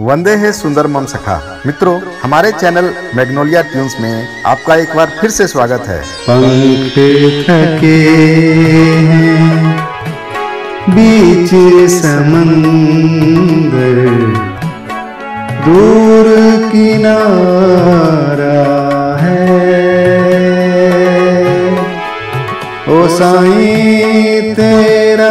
वंदे है सुंदर मम सखा। मित्रों, हमारे चैनल मैग्नोलिया ट्यून्स में आपका एक बार फिर से स्वागत है। पंख थके हैं बीच समंदर, दूर किनारा है। ओ साईं तेरा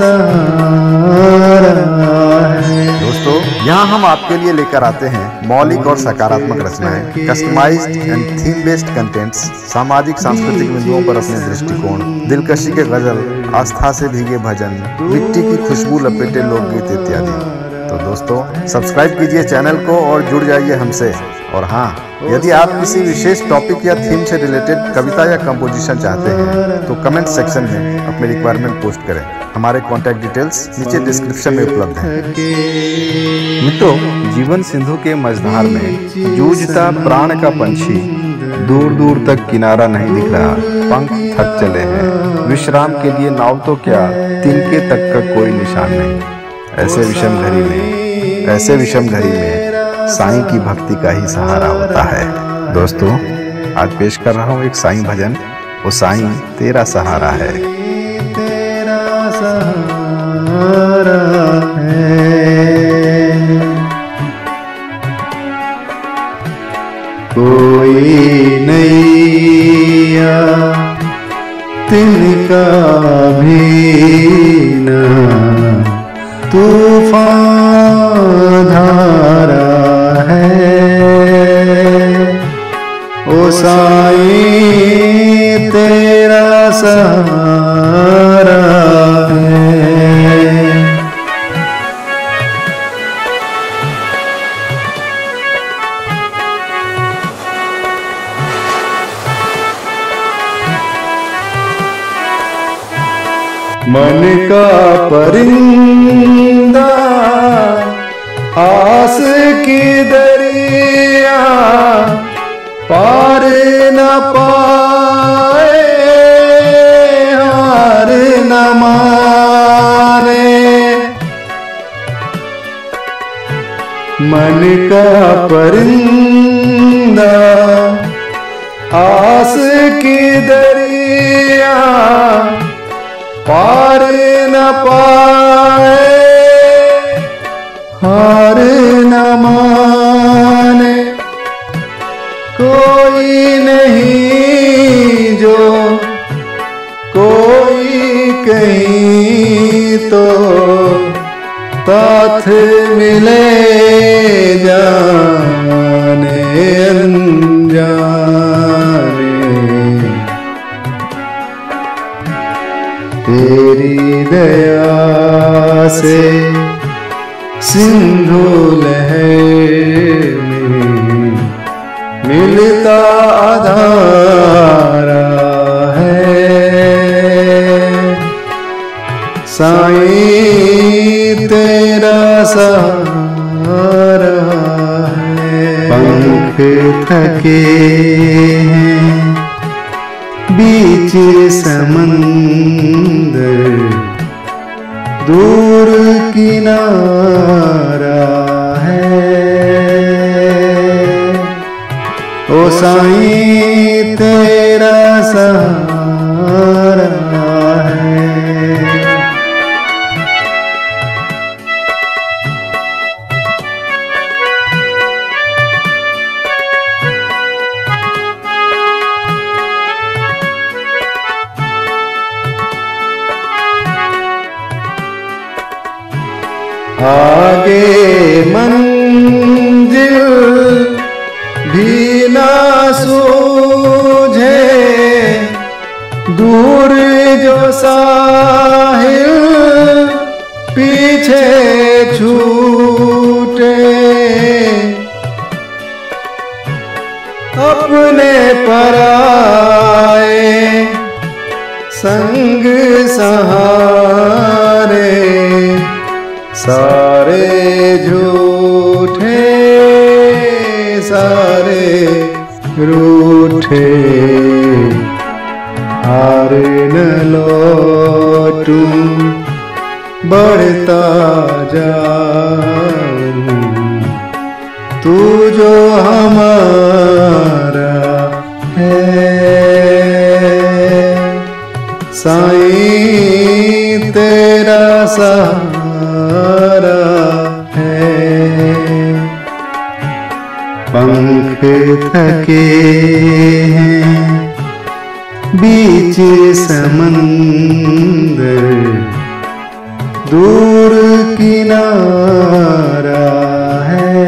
सहारा है। दोस्तों, यहाँ हम आपके लिए लेकर आते हैं मौलिक और सकारात्मक रचनाएं, customized and theme based contents, सामाजिक सांस्कृतिक बिंदुओं पर अपने दृष्टिकोण, दिलकशी के गजल, आस्था से भीगे भजन, मिट्टी की खुशबू लपेटे लोकगीत इत्यादि। तो दोस्तों, सब्सक्राइब कीजिए चैनल को और जुड़ जाइए हमसे। और हाँ, यदि आप किसी विशेष टॉपिक या थीम से रिलेटेड कविता या कंपोजिशन चाहते हैं तो कमेंट सेक्शन में अपनी रिक्वायरमेंट पोस्ट करें। हमारे कॉन्टैक्ट डिटेल्स नीचे डिस्क्रिप्शन में उपलब्ध हैं। मित्रों, जीवन सिंधु के मझधार में जूझता प्राण का पंछी, दूर दूर तक किनारा नहीं दिख रहा, पंख थक चले हैं, विश्राम के लिए नाव तो क्या, तिनके तक का कोई निशान नहीं। ऐसे विषम घड़ी में साईं की भक्ति का ही सहारा होता है। दोस्तों, आज पेश कर रहा हूँ एक साईं भजन, वो साईं तेरा सहारा है। तेरा सहारा है, कोई नैया तिनका भी न तूफान धारा है। ओ साईं तेरा सहारा है। मन का परिंदा आस की दरिया पार न पाए, हार न माने। मन का परिंदा आस की दरिया पार न पाए, हार न माने। कोई नहीं जो कोई कहीं तो साथ मिले जाने अनजाने। तेरी दया से सिंधु लहर में मिलता आधारा है। साईं तेरा सहारा है। पंख थके हैं बीच समंदर, दूर किनारा है। ओ साईं तेरा सहारा है। आगे मंजिल भी ना सूझे, दूर जो साहिल पीछे छूटे। अपने पराए संग सहारे, सारे झूठे सारे रूठे। हार न लौटूं बढ़ता जाऊं, तू जो हमारा है। साईं तेरा सहारा है। पंख थके हैं बीच समंदर, दूर किनारा है।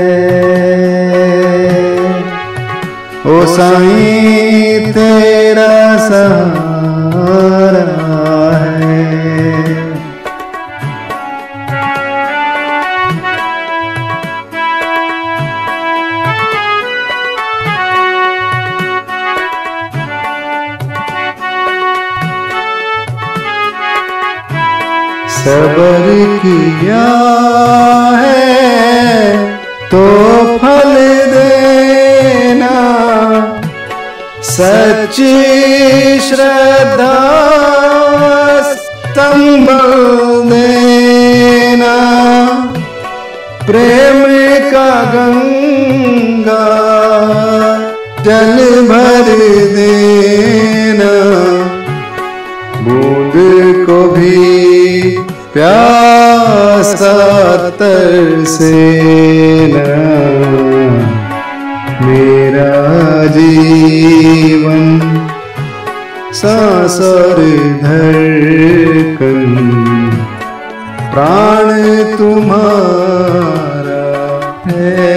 ओ साईं तेरा सहारा है। सबर किया है तो फल देना, सच्ची श्रद्धा संबल देना। प्रेम का गंगा जल भर देना, बूंद को भी प्यासा तरसेना। मेरा जीवन सांस और धड़कन, प्राण तुम्हारा है।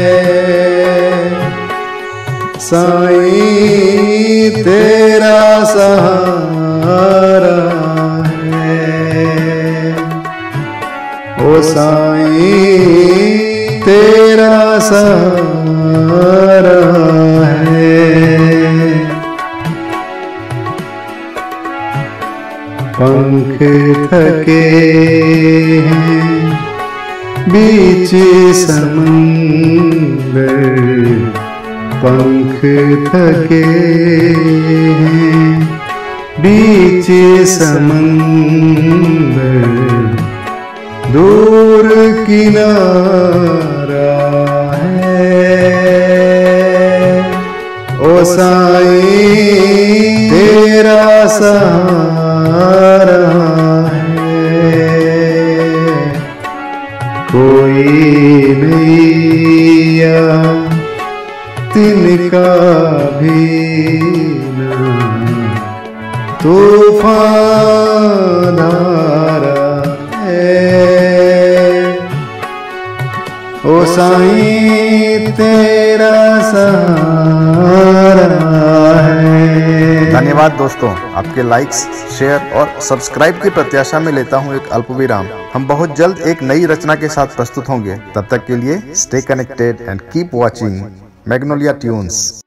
साईं तेरा सहारा है। ओ साईं तेरा सहारा है। पंख थके हैं बीच समंदर, पंख थके हैं बीच समंदर, दूर किनारा है। ओ साईं तेरा सहारा है। कोई नैया तिनका भी ना, तूफान धारा है। ओ साईं तेरा सहारा है। धन्यवाद दोस्तों, आपके लाइक्स, शेयर और सब्सक्राइब की प्रत्याशा में लेता हूं एक अल्प विराम। हम बहुत जल्द एक नई रचना के साथ प्रस्तुत होंगे। तब तक के लिए stay connected and keep watching Magnolia tunes.